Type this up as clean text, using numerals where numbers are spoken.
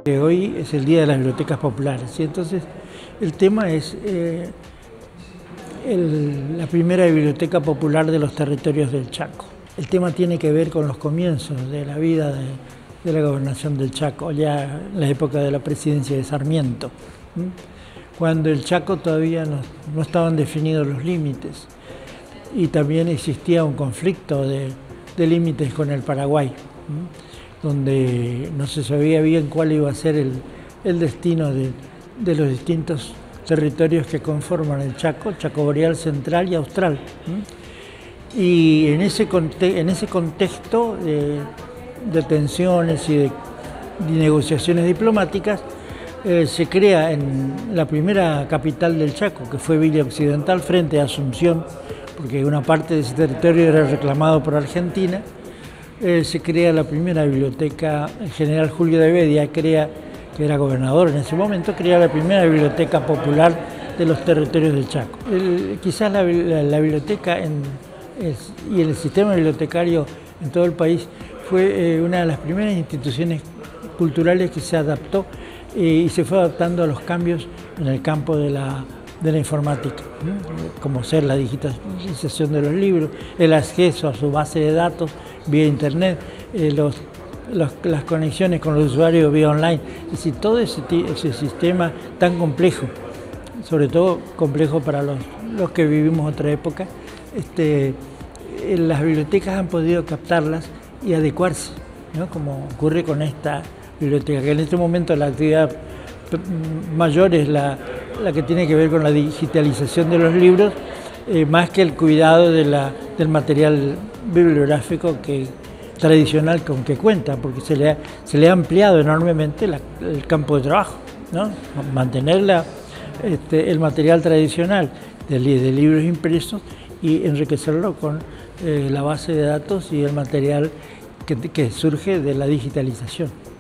Que hoy es el Día de las Bibliotecas Populares y entonces el tema es la primera biblioteca popular de los territorios del Chaco. El tema tiene que ver con los comienzos de la vida de la gobernación del Chaco, ya en la época de la presidencia de Sarmiento, cuando el Chaco todavía no estaban definidos los límites y también existía un conflicto de límites con el Paraguay, donde no se sabía bien cuál iba a ser el destino de los distintos territorios que conforman el Chaco Boreal, Central y Austral. Y en ese contexto de tensiones y de negociaciones diplomáticas, se crea en la primera capital del Chaco, que fue Villa Occidental, frente a Asunción, porque una parte de ese territorio era reclamado por Argentina. Se crea la primera biblioteca, el general Julio de Bedia que era gobernador en ese momento, crea la primera biblioteca popular de los territorios del Chaco. Quizás la biblioteca y el sistema bibliotecario en todo el país fue una de las primeras instituciones culturales que se adaptó y se fue adaptando a los cambios en el campo de la informática, como ser la digitalización de los libros, el acceso a su base de datos vía internet, las conexiones con los usuarios vía online, es decir, todo ese sistema tan complejo, sobre todo complejo para los que vivimos otra época, las bibliotecas han podido captarlas y adecuarse, ¿no? Como ocurre con esta biblioteca, que en este momento la actividad mayor es la que tiene que ver con la digitalización de los libros, más que el cuidado del material bibliográfico tradicional con que cuenta, porque se le ha ampliado enormemente el campo de trabajo, ¿no? Mantener el material tradicional de libros impresos y enriquecerlo con la base de datos y el material que surge de la digitalización.